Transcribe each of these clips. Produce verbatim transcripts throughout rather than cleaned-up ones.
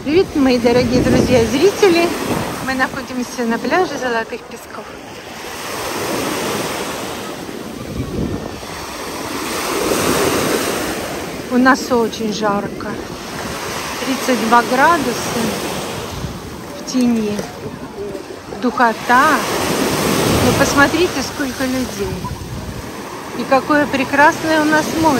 Привет, мои дорогие друзья и зрители! Мы находимся на пляже Золотых Песков. У нас очень жарко. тридцать два градуса в тени. Духота. Но посмотрите, сколько людей. И какое прекрасное у нас море.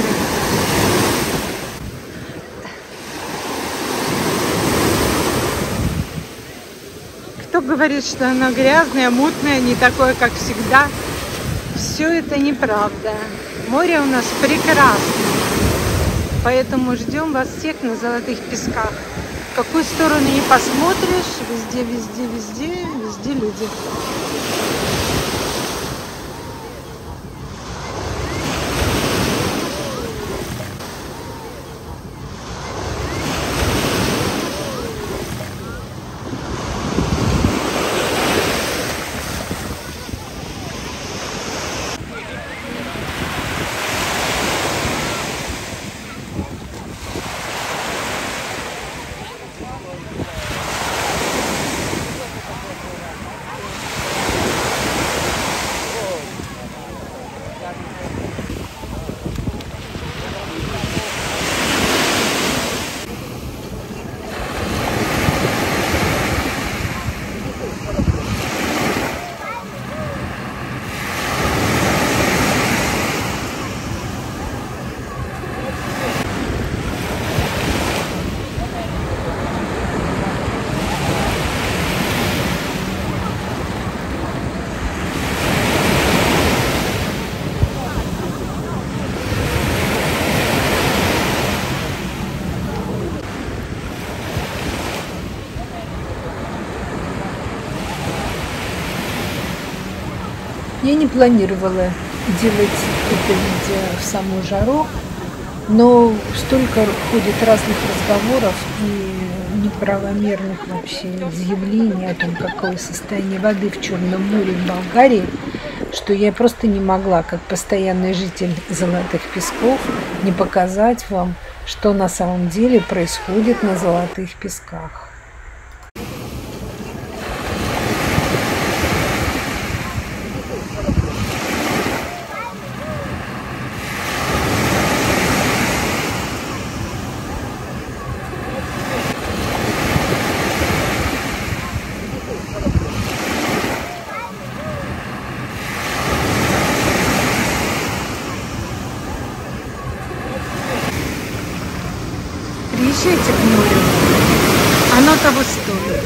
Кто говорит, что оно грязное, мутное, не такое, как всегда? Все это неправда. Море у нас прекрасное. Поэтому ждем вас всех на Золотых Песках. В какую сторону не посмотришь, везде, везде, везде, везде люди. Я не планировала делать это видео в самую жару, но столько ходит разных разговоров и неправомерных вообще заявлений о том, какое состояние воды в Черном море в Болгарии, что я просто не могла, как постоянный житель Золотых Песков, не показать вам, что на самом деле происходит на Золотых Песках. Приезжайте к морю, оно того стоит.